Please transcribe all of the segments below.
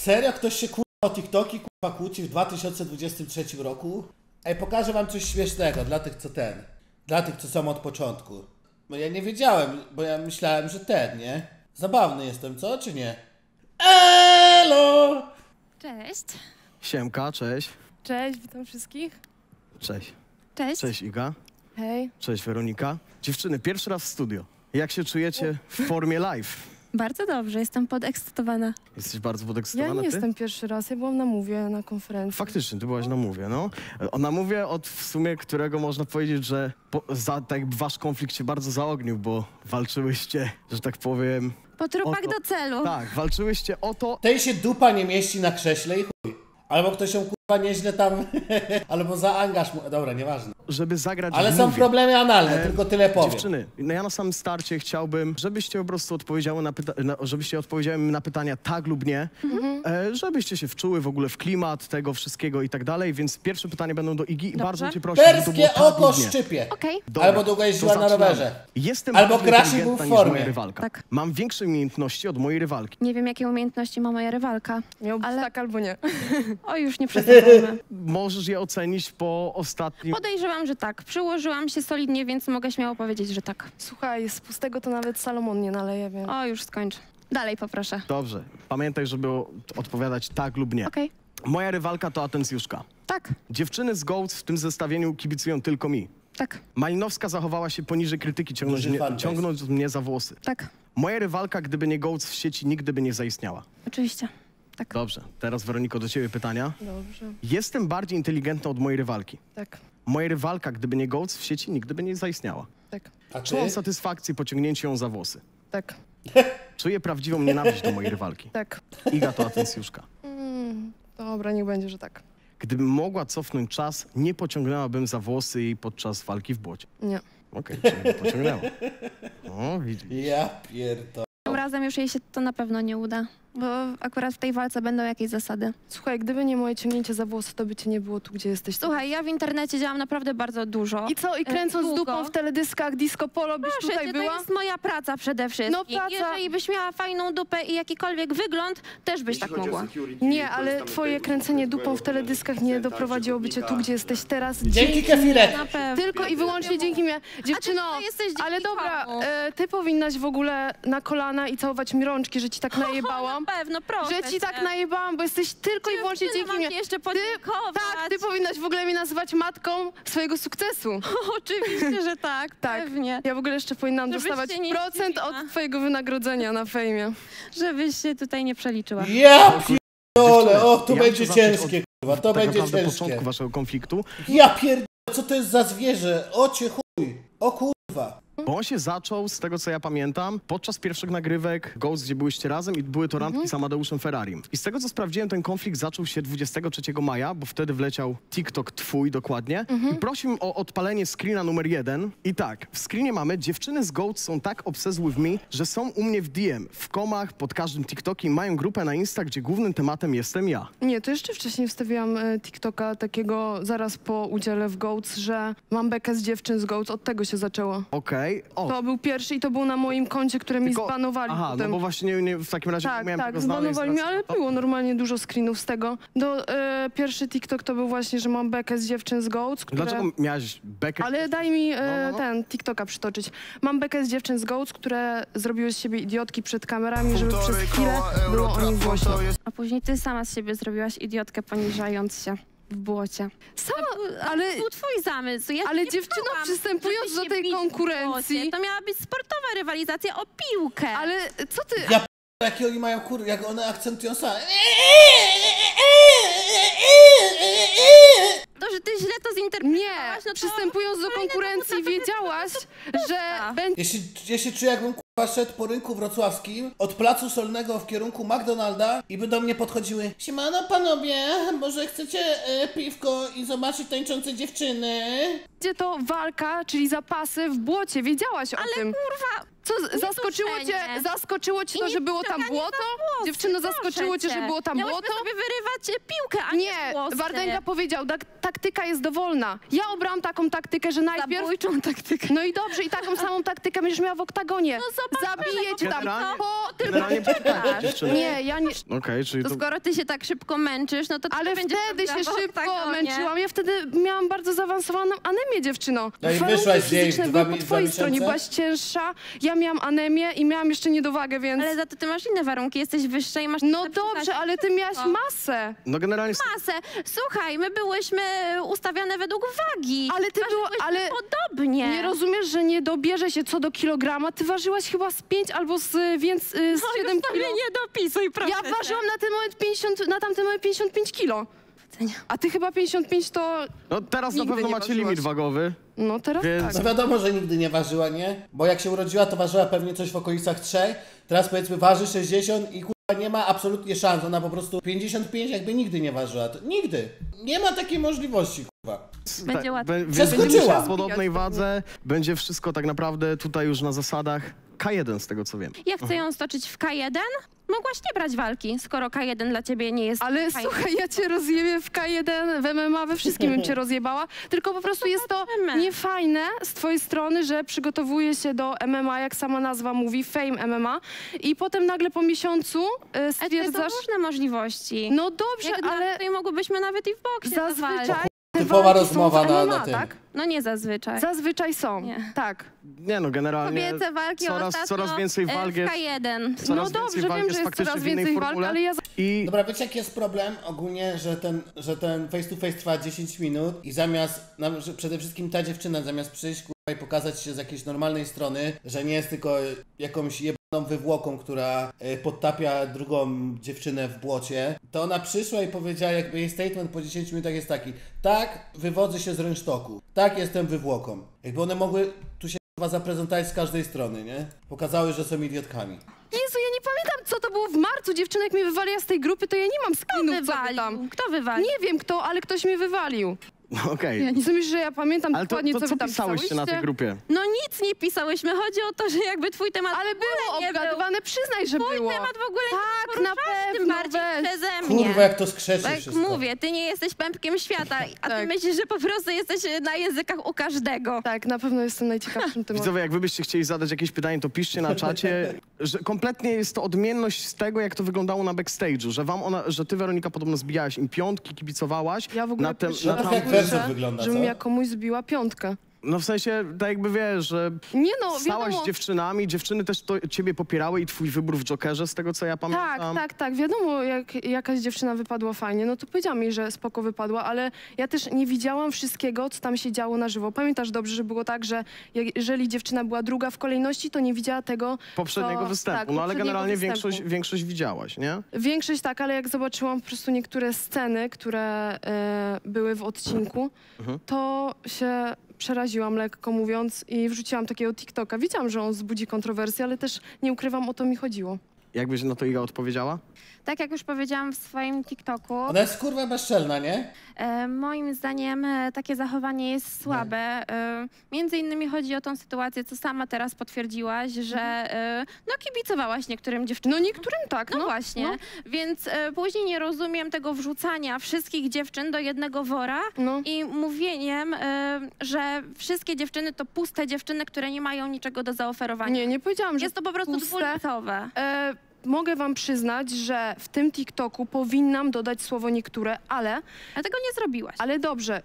Serio? Ktoś się kurwa o TikToki kurwa kłóci w 2023 roku? Ej, pokażę wam coś śmiesznego dla tych, co dla tych, co są od początku. Bo ja nie wiedziałem, bo ja myślałem, że nie? Zabawny jestem, co? Czy nie? Elo! Cześć. Siemka, cześć. Cześć, witam wszystkich. Cześć. Cześć. Cześć Iga. Hej. Cześć Weronika. Dziewczyny, pierwszy raz w studio. Jak się czujecie w formie live? Bardzo dobrze, jestem podekscytowana. Jesteś bardzo Ja podekscytowana, nie ty? jestem pierwszy raz, ja byłam na Mówie, na konferencji. Faktycznie, ty byłaś na Mówie, no. Na Mówie, od w sumie którego można powiedzieć, że tak jakby wasz konflikt się bardzo zaognił, bo walczyłyście, że tak powiem... Po trupach o to, do celu. Tak, walczyłyście o to... Tej się dupa nie mieści na krześle i chuj. Albo ktoś ją kurwa nieźle tam... Albo za angaż... Dobra, nieważne. Żeby zagrać Ale w są Mówie. problemy analne, tylko tyle powiem. Dziewczyny, no ja na samym starcie chciałbym, żebyście po prostu odpowiedziały żebyście odpowiedziały mi na pytania tak lub nie, żebyście się wczuły w ogóle w klimat tego wszystkiego i tak dalej, więc pierwsze pytania będą do Igi i bardzo cię proszę, żeby to było Perskie tak oko lub nie. szczypie. Okej. Dobra, Albo długo jeździła to na zaczynamy. rowerze. Jestem Albo bardziej Krasi był inteligentna w niż formie. moja rywalka. Tak. Mam większe umiejętności od mojej rywalki. Nie wiem, jakie umiejętności ma moja rywalka. Miał być ale- tak albo nie. O, już nie przesadzajmy. Możesz je ocenić po ostatnim... Podejrzewam, że tak. Przyłożyłam się solidnie, więc mogę śmiało powiedzieć, że tak. Słuchaj, z pustego to nawet Salomon nie naleje, więc... O, już skończ. Dalej poproszę. Dobrze, pamiętaj, żeby odpowiadać tak lub nie. Okej. Moja rywalka to atencjuszka. Tak, Dziewczyny z Goats w tym zestawieniu kibicują tylko mi. tak, Malinowska zachowała się poniżej krytyki, Duży fanbase. ciągnąc mnie za włosy. tak. Moja rywalka, gdyby nie Goats w sieci, nigdy by nie zaistniała. Oczywiście. Tak. Dobrze, teraz Weroniko, do ciebie pytania. Dobrze, Jestem bardziej inteligentna od mojej rywalki. tak, Moja rywalka, gdyby nie Goats w sieci, nigdy by nie zaistniała. tak, A ty? Czułam satysfakcję pociągnięcie ją za włosy. tak, Czuję prawdziwą nienawiść do mojej rywalki. tak. Iga to atencjuszka. Dobra, niech będzie, że tak. Gdybym mogła cofnąć czas, nie pociągnęłabym za włosy jej podczas walki w błocie. Nie. Okej, czyli nie pociągnęła. O, widzisz. Ja pierdolę. Tym razem już jej się to na pewno nie uda, bo akurat w tej walce będą jakieś zasady. Słuchaj, gdyby nie moje ciągnięcie za włosy, to by cię nie było tu, gdzie jesteś. Słuchaj, ja w internecie działam naprawdę bardzo dużo. I co? I kręcąc długo. dupą w teledyskach disco polo byś Proszę tutaj cię, była? to jest moja praca przede wszystkim. No, praca. Jeżeli byś miała fajną dupę i jakikolwiek wygląd, też byś tak mogła. Nie, ale twoje kręcenie dupą w teledyskach nie doprowadziłoby cię tu, gdzie jesteś teraz. Dzięki Kefirek. Na pewno. Tylko i wyłącznie dzięki mnie. Dziewczyno, tutaj jesteś dzięki ale dobra, komu? ty powinnaś w ogóle na kolana i całować mi rączki, że ci tak najebałam. Na pewno, proszę Że ci cię. tak najebałam, bo jesteś tylko i wyłącznie Dziewczyno, dzięki mam mnie. ci jeszcze podziękować. Tak, ty powinnaś w ogóle mnie nazywać matką swojego sukcesu. Oczywiście, że tak, Tak. pewnie. Ja w ogóle jeszcze powinnam Żebyś dostawać się nie procent zdziwiła. od twojego wynagrodzenia na fejmie. Żebyś się tutaj nie przeliczyła. Ja pierdolę. O, to Ja będzie muszę zacząć ciężkie, kurwa. To tak będzie naprawdę ciężkie. początku waszego konfliktu, Ja pierdolę. Co to jest za zwierzę? Ocie chuj. O kurwa. bo on się zaczął, z tego co ja pamiętam, podczas pierwszych nagrywek Ghost, gdzie byłyście razem i były to randki z Amadeuszem Ferrarim. I z tego co sprawdziłem, ten konflikt zaczął się 23 maja, bo wtedy wleciał TikTok twój dokładnie i prosił o odpalenie screena numer 1. I tak, w screenie mamy: dziewczyny z Ghost są tak obsessed with me, że są u mnie w DM, w komach, pod każdym TikTokiem, mają grupę na Insta, gdzie głównym tematem jestem ja. Nie, to jeszcze wcześniej wstawiłam TikToka takiego zaraz po udziale w Goats, że mam bekę z dziewczyn z Goats, od tego się zaczęło. Okej, o. To był pierwszy i to był na moim koncie, które mi zbanowali Aha, potem. no bo właśnie nie, w takim razie Tak, miałem tak, tego znaleźć. zbanowali mnie, ale było normalnie dużo screenów z tego. Pierwszy TikTok to był właśnie, że mam bekę z dziewczyn z Goats, które... Dlaczego miałaś bekę? Ale daj mi no. ten TikToka przytoczyć. Mam bekę z dziewczyn z Goats, które zrobiły z siebie idiotki przed kamerami, żeby przez chwilę było o nich głośno. A później ty sama z siebie zrobiłaś idiotkę, poniżając się w błocie. Ale, To był twój zamysł. Ja ale nie dziewczyno, chciałam, przystępując żeby do się tej bić w konkurencji... błocie. To miała być sportowa rywalizacja o piłkę. Ale co ty... Ja jakie oni mają jak one akcentują same. To, że ty źle to Nie, zinterpretowałaś, no to... przystępując do konkurencji wiedziałaś, że będzie... Ja się czuję, jakbym kurwa szedł po rynku wrocławskim od Placu Solnego w kierunku McDonalda i by do mnie podchodziły: siemano panowie, może chcecie piwko i zobaczyć tańczące dziewczyny? to walka, czyli zapasy w błocie. Wiedziałaś o tym. Kurwa, Co, zaskoczyło cię to, że było tam błoto? Dziewczyno, zaskoczyło cię, że było tam Miałyśmy błoto? sobie wyrywać piłkę, a nie Nie, włosy. Wardęga powiedział, taktyka jest dowolna. Ja obrałam taką taktykę, że najpierw... Zabójczą taktykę. No i dobrze, i taką samą taktykę będziesz miała w oktagonie. No zobacz, Zabiję cię tam. Generalnie poczekaj, dziewczyny. Nie, ja nie... Okej, czyli To to... skoro ty się tak szybko męczysz, no to Ale będziesz wtedy się rozdawał szybko oktagonie. męczyłam. Ja wtedy miałam bardzo zaawansowaną anemię, dziewczyno. No i Warunki wyszłaś z niej fizyczne w dwa były po mi- twojej dwa stronie. miesiące? Byłaś cięższa, ja miałam anemię i miałam jeszcze niedowagę, więc... Ale za to ty masz inne warunki, jesteś wyższa i masz... No lepszy dobrze, zasięg. ale ty miałaś masę. No generalnie... Masę. Słuchaj, my byłyśmy ustawiane według wagi. Ale ty była, ale Podobnie. nie rozumiesz, że nie dobierze się co do kilograma? Ty ważyłaś chyba z 5 albo z 7 kilo. nie dopisuj, proszę Ja ważyłam na ten moment 50, na tamten moment 55 kilo. A ty chyba 55 to... No teraz na Nigdy pewno nie macie ważyłaś. limit wagowy. No teraz Więc- No tak. wiadomo, że nigdy nie ważyła, nie? Bo jak się urodziła, to ważyła pewnie coś w okolicach 3. Teraz powiedzmy waży 60 i kurwa nie ma absolutnie szans. Ona po prostu 55 jakby nigdy nie ważyła. To nigdy. Nie ma takiej możliwości, kurwa. Będzie łatwo. Przeskoczyła. Będziecie w podobnej wadze, będzie wszystko tak naprawdę tutaj już na zasadach K1 z tego co wiem. Ja chcę ją stoczyć w K1. Mogłaś nie brać walki, skoro K1 dla ciebie nie jest Ale fajny. słuchaj, ja cię rozjebię w K1, w MMA, we wszystkim bym cię rozjebała. Tylko po prostu jest to Zobaczymy. niefajne z twojej strony, że przygotowuje się do MMA, jak sama nazwa mówi, Fame MMA. I potem nagle po miesiącu Ale to stwierdzasz... są różne możliwości. No dobrze, Jak ale tutaj mogłybyśmy nawet i w boksie zawalczyć. zazwyczaj... te Typowa walki są w rozmowa na MMA, tym. tak? No nie zazwyczaj. Zazwyczaj są, Nie. tak. Nie no, generalnie Kobiece walki coraz więcej walk w jest, K1. coraz No więcej dobrze, walk wiem, jest że jest faktycznie coraz w innej więcej walk, formule. ale ja... I Dobra, wiecie jaki jest problem ogólnie, że ten face to face trwa 10 minut i zamiast, że przede wszystkim ta dziewczyna zamiast przyjść kurwa, i pokazać się z jakiejś normalnej strony, że nie jest tylko jakąś jebaną wywłoką, która podtapia drugą dziewczynę w błocie, to ona przyszła i powiedziała, jakby jej statement po 10 minutach jest taki: tak, wywodzę się z rynsztoku, tak, jestem wywłoką. Jakby one mogły tu się kurwa, zaprezentować z każdej strony, nie? Pokazały, że są idiotkami. Jezu, ja nie pamiętam, co to było w marcu. Dziewczynek mnie wywaliła z tej grupy, to ja nie mam screenów, co wy tam. Wywalił. Kto wywalił? Nie wiem kto, ale ktoś mnie wywalił. no, okej. Co myślisz, że ja pamiętam Ale dokładnie, to co co wy tam pisałyście na tej pisałyście? grupie? No nic nie pisałyśmy. Chodzi o to, że jakby twój temat Ale w ogóle było nie obgadywane, przyznaj, że Twój było. temat w ogóle Tak, nie na poruszany, tym pewno, bardziej weź. przeze mnie. Kurwa, jak to skrzeczy Tak wszystko. mówię, ty nie jesteś pępkiem świata, a ty Tak. myślisz, że po prostu jesteś na językach u każdego. Tak, na pewno jestem najciekawszym tematem. Widzowie, jak wy byście chcieli zadać jakieś pytanie, to piszcie na czacie, że kompletnie jest to odmienność z tego, jak to wyglądało na backstage'u, że ty, Weronika, podobno zbijałaś im piątki, kibicowałaś. Ja w ogóle na Trochę jak słyszę, werset wygląda, żebym co? ja komuś zbiła piątkę. No w sensie, tak jakby wiesz, że Nie no, stałaś wiadomo. z dziewczynami, dziewczyny też to ciebie popierały i twój wybór w Jokerze, z tego co ja pamiętam. Tak, wiadomo, jak jakaś dziewczyna wypadła fajnie, no to powiedziałam jej, że spoko wypadła, ale ja też nie widziałam wszystkiego, co tam się działo na żywo. Pamiętasz dobrze, że było tak, że jeżeli dziewczyna była druga w kolejności, to nie widziała tego, Poprzedniego co... występu, tak, no ale poprzedniego generalnie występu. większość widziałaś, nie? Większość tak, ale jak zobaczyłam po prostu niektóre sceny, które były w odcinku, to się przeraziłam, lekko mówiąc, i wrzuciłam takiego TikToka. Wiedziałam, że on wzbudzi kontrowersję, ale też nie ukrywam, o to mi chodziło. Jakbyś na to Iga odpowiedziała? Tak jak już powiedziałam w swoim TikToku, Ona jest kurwa bezczelna, nie? moim zdaniem takie zachowanie jest słabe. Między innymi chodzi o tą sytuację, co sama teraz potwierdziłaś, że no kibicowałaś niektórym dziewczynom. No niektórym tak, No właśnie, No, więc później nie rozumiem tego wrzucania wszystkich dziewczyn do jednego wora no. i mówieniem, że wszystkie dziewczyny to puste dziewczyny, które nie mają niczego do zaoferowania. Nie powiedziałam, że Jest to po prostu puste. dwulicowe. Mogę wam przyznać, że w tym TikToku powinnam dodać słowo niektóre, Ale tego nie zrobiłaś. ale dobrze,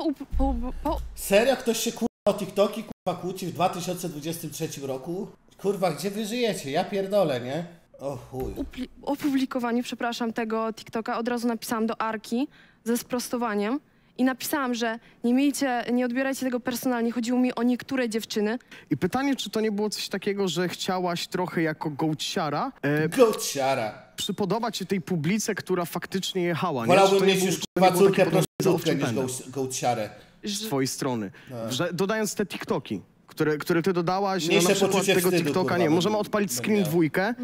Serio ktoś się kurwa o TikToki kurwa kłóci w 2023 roku? Kurwa, gdzie wy żyjecie? Ja pierdolę, nie? O chuj. opublikowaniu, przepraszam, tego TikToka od razu napisałam do Arki ze sprostowaniem i napisałam, że nie odbierajcie tego personalnie, chodziło mi o niektóre dziewczyny. I pytanie, czy to nie było coś takiego, że chciałaś trochę jako gołciara Gołciara. przypodobać się tej publice, która faktycznie jechała, nie? Czy Wolałbym to nie mieć był- już czy to nie kurwa było takie córkę prostytutkę niż zaowczone gołciarę. z twojej strony? Że dodając te TikToki, które ty dodałaś, no Mniejsze na przykład poczucie tego wstydu, TikToka, kurwa, nie, bym- możemy odpalić bym screen miał. dwójkę No.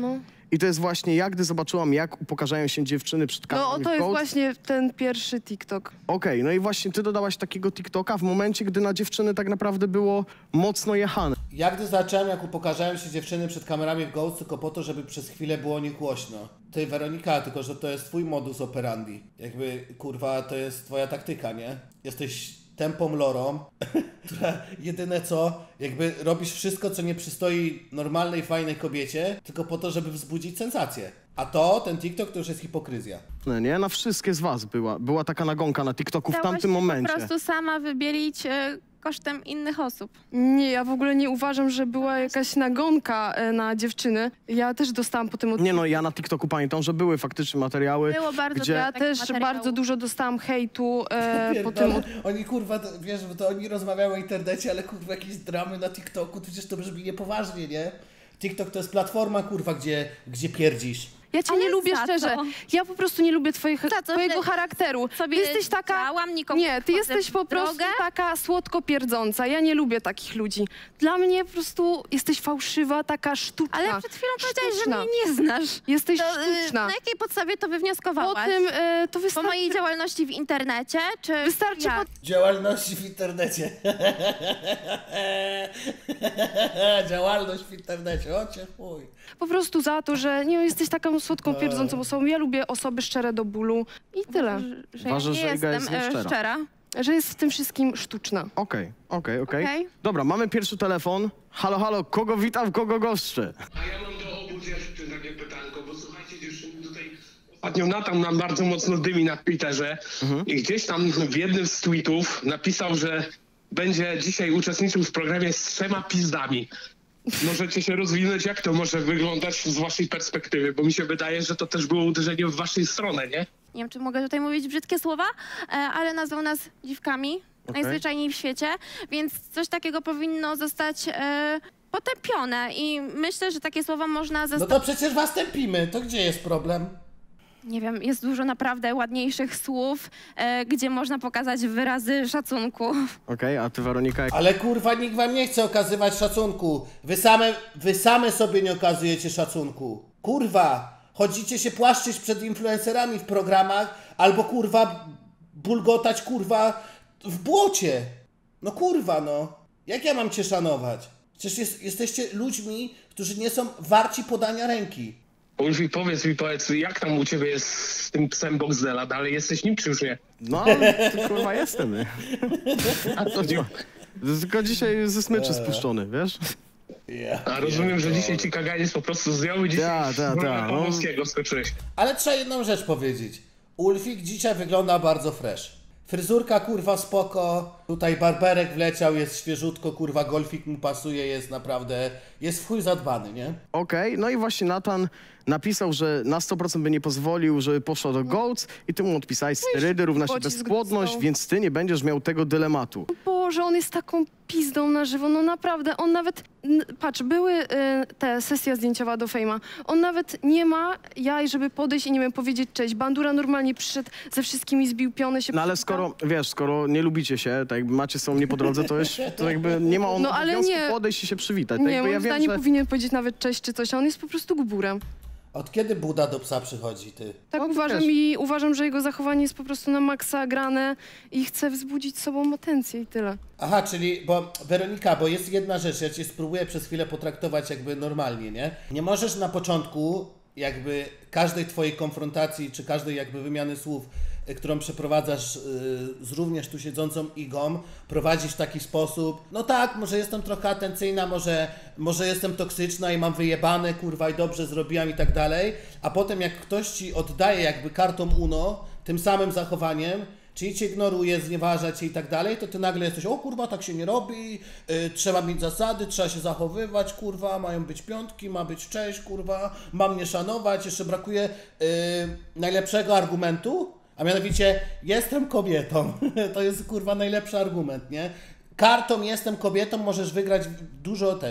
I to jest właśnie ja, gdy zobaczyłam, jak upokarzają się dziewczyny przed kamerami No to w jest Goats. właśnie ten pierwszy TikTok. Okej, no i właśnie ty dodałaś takiego TikToka w momencie, gdy na dziewczyny tak naprawdę było mocno jechane. Ja gdy zacząłem, jak upokarzają się dziewczyny przed kamerami w Ghost, tylko po to, żeby przez chwilę było o nich głośno. Ty, Weronika, tylko że to jest twój modus operandi. Jakby, kurwa, to jest twoja taktyka, nie? Jesteś tępą lorą, która jedyne co, jakby robisz wszystko, co nie przystoi normalnej, fajnej kobiecie, tylko po to, żeby wzbudzić sensację. A to, ten TikTok, to już jest hipokryzja. Nie? Na wszystkie z was była taka nagonka na TikToku w Dałaś tamtym momencie. po prostu sama wybielić kosztem innych osób. Nie, ja w ogóle nie uważam, że była jakaś nagonka na dziewczyny. Ja też dostałam po tym Nie no, ja na TikToku pamiętam, że były faktycznie materiały, Było bardzo gdzie... dużo Ja takich też materiałów. bardzo dużo dostałam hejtu po tym. Pierdolę. Oni kurwa, wiesz, bo to oni rozmawiają o internecie, ale kurwa jakieś dramy na TikToku, to przecież to brzmi niepoważnie, nie? TikTok to jest platforma, kurwa, gdzie pierdzisz. Ja cię Ale nie lubię za szczerze. to. Ja po prostu nie lubię Za to, twojego że charakteru. sobie Ty jesteś taka... działam, nikomu Nie, ty wchodzę jesteś w po prostu drogę. taka słodko pierdząca. Ja nie lubię takich ludzi. Dla mnie po prostu jesteś fałszywa, taka sztuczna. Ale przed chwilą powiedziałeś, że Sztuczna. mnie nie znasz. Jesteś To, sztuczna. na jakiej podstawie to Po wywnioskowałaś? tym to Po wystarczy... mojej działalności w internecie, czy Wystarczy jak? Działalności w internecie. Działalność w internecie, o cię chuj. Po prostu za to, że nie jesteś taką słodką, pierdzącą osobą. Ja lubię osoby szczere do bólu i tyle. Że Uważasz, ja że nie Iga jestem jest nieszczera? szczera. Że jest w tym wszystkim sztuczna. Okej. Okej. Dobra, mamy pierwszy telefon. Halo, kogo witam, kogo goszczę? A ja mam do obu dziewczyn takie pytanko, bo słuchajcie dziewczyny, tutaj ostatnio Natan nam bardzo mocno dymi na Twitterze i gdzieś tam w jednym z tweetów napisał, że będzie dzisiaj uczestniczył w programie z 3 pizdami. Możecie się rozwinąć, jak to może wyglądać z waszej perspektywy, bo mi się wydaje, że to też było uderzenie w waszej stronę, nie? Nie wiem, czy mogę tutaj mówić brzydkie słowa, ale nazwał nas dziwkami, najzwyczajniej w świecie, więc coś takiego powinno zostać potępione i myślę, że takie słowa można No zostawić. to przecież was tępimy, to gdzie jest problem? Nie wiem, jest dużo naprawdę ładniejszych słów, gdzie można pokazać wyrazy szacunku. Okej, a ty Weronika, jak... Ale kurwa, nikt wam nie chce okazywać szacunku. Wy same sobie nie okazujecie szacunku. Kurwa, chodzicie się płaszczyć przed influencerami w programach, albo kurwa bulgotać kurwa w błocie. No kurwa, no. Jak ja mam cię szanować? Przecież jesteście ludźmi, którzy nie są warci podania ręki. Ulfi, powiedz, jak tam u ciebie jest z tym psem Boxdela? Dalej jesteś nim, czy już nie? No, ty kurwa jestem. A co działa? Tylko dzisiaj ze smyczy spuszczony, wiesz? A rozumiem, że dzisiaj ci kaganiec po prostu zdjął i dzisiaj Ta, no. Polskiego skoczyłeś. Ale trzeba jedną rzecz powiedzieć. Ulfik dzisiaj wygląda bardzo fresh. Fryzurka kurwa spoko, tutaj barberek wleciał, jest świeżutko, kurwa golfik mu pasuje, jest naprawdę, jest w chuj zadbany, nie? Okej, no i właśnie Natan napisał, że na 100% by nie pozwolił, żeby poszła do Goats i ty mu odpisałeś, sterydy równa się pocisk bezpłodność, dostał. więc ty nie będziesz miał tego dylematu. Boże, on jest taką pizdą na żywo, no naprawdę, on nawet, patrz, były te sesje zdjęciowa do Fejma, on nawet nie ma jaj, żeby podejść i nie wiem, powiedzieć cześć. Bandura normalnie przyszedł, ze wszystkimi zbił pionę, się No ale przywitał. skoro nie lubicie się, tak jakby macie są mnie po drodze, to jakby nie ma on No, ale obowiązku nie. podejść i się przywitać. Tak Nie, jakby moim ja wiem, zdaniem że... powinien powiedzieć nawet cześć czy coś, a on jest po prostu gburem. Od kiedy Buda do psa przychodzi, ty? Tak No, to uważam wiesz. i uważam, że jego zachowanie jest po prostu na maksa grane i chce wzbudzić sobą atencję i tyle. Aha, czyli, bo Weronika, bo jest jedna rzecz, ja cię spróbuję przez chwilę potraktować jakby normalnie, nie? Nie możesz na początku jakby każdej twojej konfrontacji, czy każdej jakby wymiany słów, którą przeprowadzasz z również tu siedzącą Igą, prowadzić w taki sposób, no tak, może jestem trochę atencyjna, może jestem toksyczna i mam wyjebane, kurwa, i dobrze zrobiłam i tak dalej, a potem jak ktoś ci oddaje jakby kartą UNO, tym samym zachowaniem, czyli cię ignoruje, znieważa cię i tak dalej, to ty nagle jesteś, o kurwa, tak się nie robi, trzeba mieć zasady, trzeba się zachowywać, kurwa, mają być piątki, ma być cześć, kurwa, mam mnie szanować, jeszcze brakuje najlepszego argumentu, a mianowicie jestem kobietą. To jest kurwa najlepszy argument, nie? Kartą jestem kobietą, możesz wygrać dużo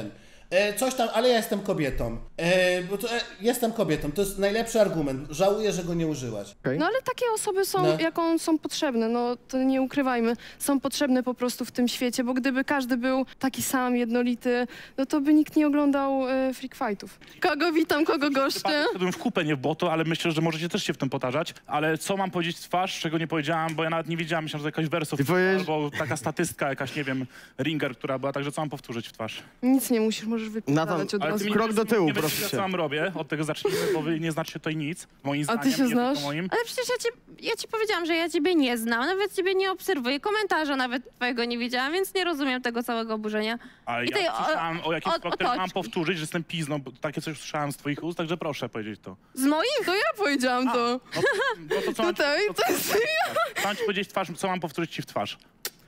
coś tam, ale ja jestem kobietą. Jestem kobietą, to jest najlepszy argument. Żałuję, że go nie użyłaś. No ale takie osoby są, są potrzebne, no to nie ukrywajmy. Są potrzebne po prostu w tym świecie, bo gdyby każdy był taki sam, jednolity, no to by nikt nie oglądał freak fightów. Kogo witam, kogo goszczę? Wszedłem w kupę, nie w błoto, ale myślę, że możecie też się w tym potarzać. Ale co mam powiedzieć w twarz, czego nie powiedziałam, bo ja nawet nie wiedziałam, myślałem, że jakaś wersów, albo taka statystka, jakaś, nie wiem, ringer, która była, także co mam powtórzyć w twarz? Nic nie musisz, możesz wypisać od razu. krok do tyłu, nie proszę wiecie, cię. co mam robię, od tego zacznijmy, bo wy nie znacie tutaj nic, moim zdaniem. ty się nie znasz? tylko moim. Ale przecież ja ci powiedziałam, że ja ciebie nie znam, nawet ciebie nie obserwuję, komentarza nawet twojego nie widziałam, więc nie rozumiem tego całego oburzenia. Ale I tej ja słyszałam o jakimś krok, który mam otoczki. powtórzyć, że jestem pizną, bo takie coś słyszałam z twoich ust, także proszę powiedzieć to. Z moich? To ja powiedziałam to. No to co mam ci- Tutaj, to jest co mam ci powiedzieć w twarz, co mam powtórzyć ci w twarz?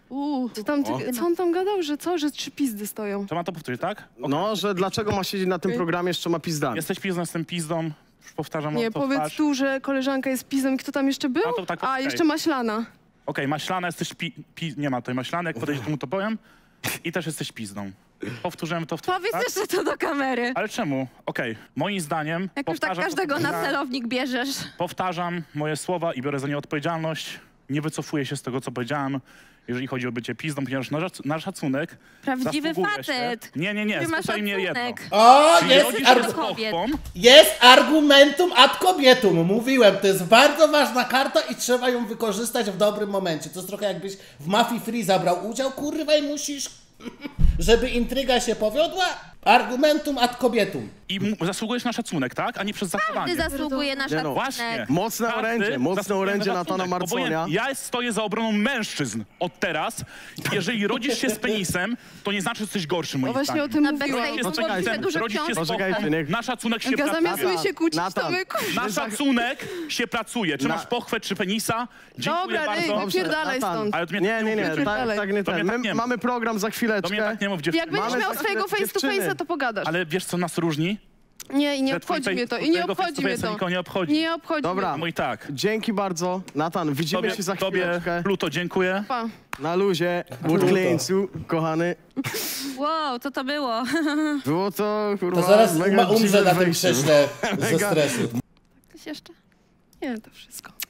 Co on tam gadał, że co? Że 3 pizdy stoją. Co mam to powtórzyć, tak? No, że dlaczego ma siedzieć na tym programie z 3 pizdami? Jesteś pizdą, jestem pizdą, już powtarzam Nie, to w powiedz twarz. tu, że koleżanka jest pizem i kto tam jeszcze był? No to tak, A, okej. jeszcze maślana. Okej, maślana, jesteś nie ma tutaj maślany, jak podejdziesz, to mu to powiem. I też jesteś pizdą. Powtórzyłem to w twarz. Powiedz jeszcze to do kamery. Ale czemu? Okej, moim zdaniem... Jak już tak powtarzam to, każdego co na powiedziałem. celownik bierzesz. Powtarzam moje słowa i biorę za nie odpowiedzialność. Nie wycofuję się z tego, co powiedziałem, jeżeli chodzi o bycie pizdą, ponieważ na szacunek Prawdziwy zasługuje facet. Się... Nie, Ty masz słuchaj mnie jedno. szacunek. O, Czyli jest, rodzisz się z kobiet. pochwą, jest argumentum ad kobietum. Mówiłem, to jest bardzo ważna karta i trzeba ją wykorzystać w dobrym momencie. To jest trochę jakbyś w Mafii Free zabrał udział, kurwa, i musisz, żeby intryga się powiodła. Argumentum ad kobietum. i zasługujesz na szacunek, tak? A nie przez zachowanie. Ty zasługuje na Nie no, szacunek. Właśnie. Mocne Każdy orędzie, mocne zasługuje orędzie na Natana szacunek. Marconia. Obojętnie, ja stoję za obroną mężczyzn od teraz. Jeżeli rodzisz się z penisem, to nie znaczy, że jesteś gorszy, moim No właśnie zdaniem. o tym Na mówiłam. backstage'u było Poczekajcie, trochę dużo rodzisz się książek. z Poczekajcie, pochwą, niech- na szacunek się Zamiast pracuje. my się kłócić, to Natan. my Na szacunek się pracuje. Czy masz pochwę, czy penisa? Dziękuję Dobra, bardzo. ej, wypierdalaj Natan. stąd. Ale to mnie Nie, tak nie, nie, mów, tak nie To mnie ten. tak nie My mów. mamy program za Do mnie chwileczkę. tak nie mów, dziewczyny. Jak będziesz Mamy miał za swojego chwilę face to dziewczyny. face'a, to pogadasz. Ale wiesz, co nas różni? Nie, i nie Że twój obchodzi mnie to. face- I nie twojego face obchodzi to mnie face'a to. nikogo nie obchodzi. Nie obchodzi Dobra. No i tak. Dzięki bardzo. Natan, widzimy się za Tobie, chwileczkę. Pluto, dziękuję. mnie. Pa. Na luzie, Woodcleansu, kochany. Wow, co to było? Było to, kurwa, To zaraz mega umrze dziwne na tym wejście. krześle ze Mega. stresu. Coś jeszcze? Nie, to wszystko.